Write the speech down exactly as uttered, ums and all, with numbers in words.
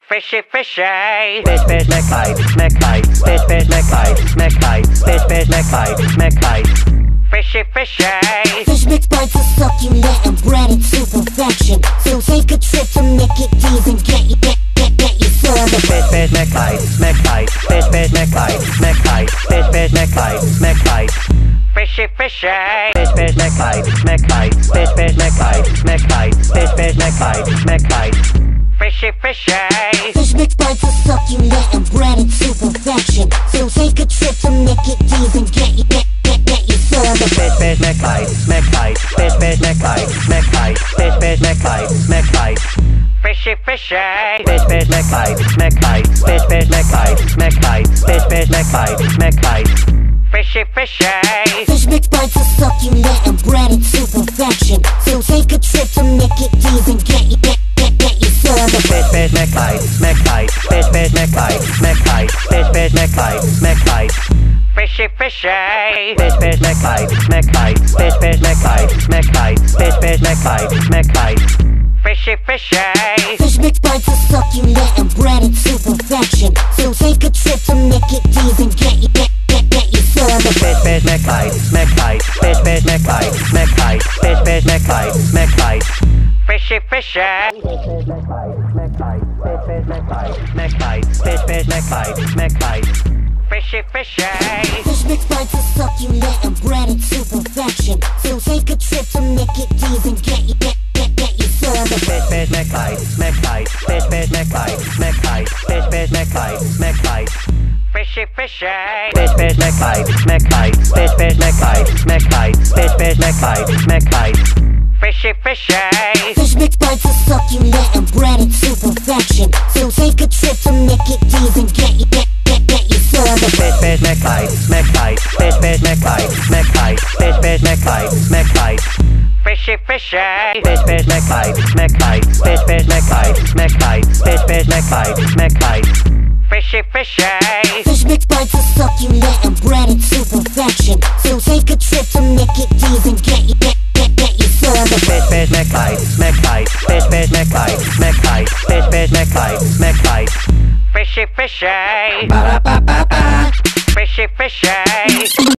Fishy, fishy. Fish, fish, neck bite, neck bite. Fish, fish, neck bite, neck bite. Fish, fish, neck bite, neck bite. Fishy, fishy. Fish mix bites are succulent and breaded to perfection. So take a trip to Mickey D's and get you, get, get, get you serving. Fish, fish, neck bite, neck bite. Fish, fish, neck bite, neck bite. Fish, fish, neck bite, neck bite. Fishy, fishy. Fish, fish, neck bite, neck bite. Fish, fish, neck bite, neck bite. Fish, fish, neck bite, neck bite. Fishy, fishy. Fish mix bites are succulent and breaded to perfection. So take a trip to Mickey D's and get you, get, get, get you serving. Fish, fish, neck bite, neck bite. Fish, fish, neck bite, neck bite. Fish, fish, neck bite, neck bite. Fishy, fishy. Fish, fish, neck bite, neck bite. Fish, fish, neck bite, neck bite. Fish, fish, neck bite, neck bite. Fishy, fishy. Fish mix bites are succulent and breaded to perfection. So take a trip to Mickey D's and get you, get, get, get you serving. Fish, fish, neck bite, neck bite. Fish, fish, neck bite, neck bite. Fish, fish, neck bite, neck bite. Fishy, fishy. Fish, fish, neck bite, neck bite. Fish, fish, neck bite, neck bite. Fish, fish, neck bite, neck bite. Fishy, fishy. Fish mix bites are succulent and breaded to perfection. So take a trip to Mickey D's and get you, get, get, get you serving. Fish, fish, neck bite, neck bite. Fish, fish, neck bite, neck bite. Fish, fish, neck bite, neck bite. Fishy, fishy. Fish, fish, neck bite, neck bite. Fish, fish, neck bite, neck bite. Fish, fish, neck bite, neck bite. Fishy, fishy. Fish mix bites are succulent and breaded to perfection. So take a trip to Mickey D's and get you, get, get, get you serving. Fish, fish, neck bite, neck bite. Fish, fish, neck bite, neck bite. Fish, fish, neck bite, neck bite. Fishy, fishy. Fish, fish, neck bite, neck bite. Fish, fish, neck bite, neck bite. Fish, fish, neck bite, neck bite. Fishy, fishy. Fish mix bites are succulent and breaded to perfection. So take a trip to Mickey D's and get you, get, get, get you serving. Fish, fish, neck bite, neck bite. Fish, fish, neck bite, neck bite. Fish, fish, neck bite, neck bite. Fishy, fishy. Fish, fish, neck bite, neck bite. Fish, fish, neck bite, neck bite. Fish, fish, neck bite, neck bite. Fishy, fishy. Fish mix bites are succulent and breaded to perfection. So take a trip to Mickey D's and get you, get, get, get you serving. Fish, fish, neck bite, neck bite. Fish, fish, neck bite, neck bite. Fish, fish, neck bite, neck bite. Fishy, fishy. Ba-da-ba-ba-ba. Fishy, fishy.